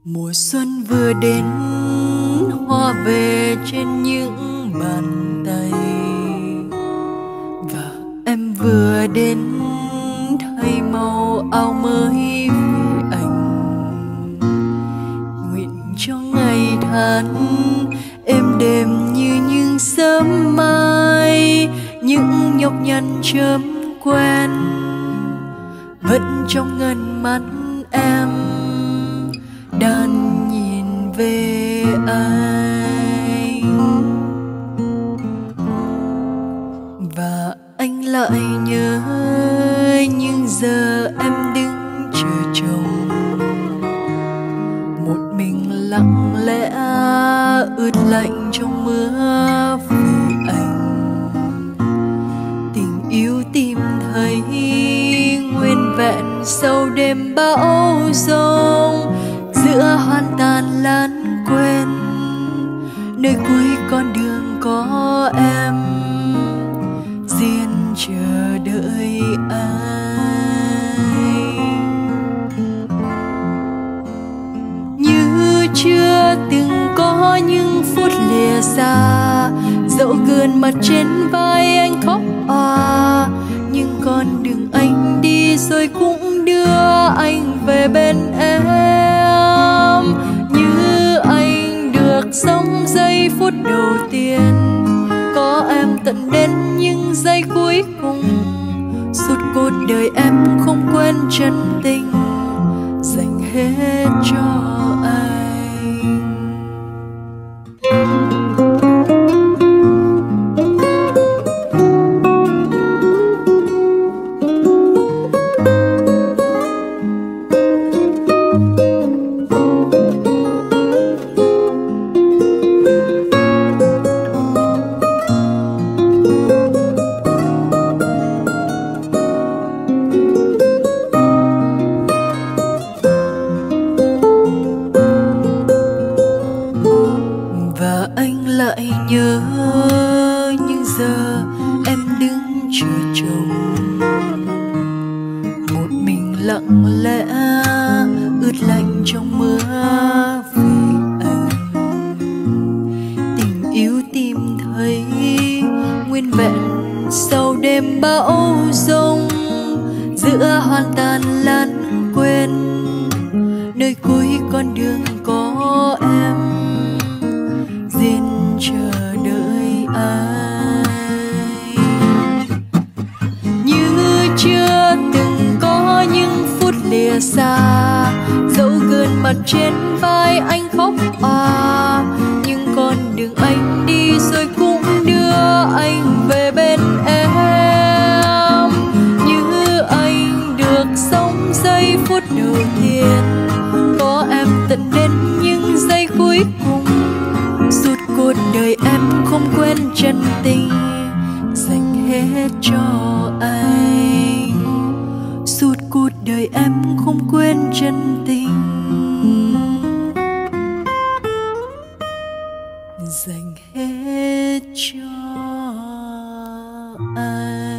Mùa xuân vừa đến, hoa về trên những bàn tay, và em vừa đến thay màu áo mới vì anh. Nguyện cho ngày tháng êm đềm như những sớm mai, những nhọc nhằn chớm quen vẫn trong ngần mắt em đang nhìn về anh. Và anh lại nhớ những giờ em đứng chờ chồng, một mình lặng lẽ ướt lạnh trong mưa vì anh. Tình yêu tìm thấy nguyên vẹn sau đêm bão giông, giữa hoang tàn lãng quên, nơi cuối con đường có em riêng chờ đợi anh. Như chưa từng có những phút lìa xa, dẫu cơn mặt trên vai anh khóc òa, nhưng con đường anh đi rồi cũng đưa anh về bên em. Như anh được sống giây phút đầu tiên, có em tận đến những giây cuối cùng. Suốt cuộc đời em không quên chân tình dành hết cho anh. Và anh lại nhớ những giờ em đứng chờ chồng, một mình lặng lẽ ướt lạnh trong mưa vì anh. Tình yêu tìm thấy nguyên vẹn sau đêm bão giông, giữa hoang tàn lãng quên, nơi cuối con đường có em riêng chờ đợi ai. Như chưa từng có những phút lìa xa, dẫu cơn mặt trên vai anh khóc òa, nhưng con đường anh đi rồi cũng đưa anh về bên em. Như anh được sống giây phút đầu tiên, có em tận đến những giây cuối cùng. Suốt cuộc đời em không quên chân tình dành hết cho anh. Suốt cuộc đời em không quên chân tình dành hết cho anh.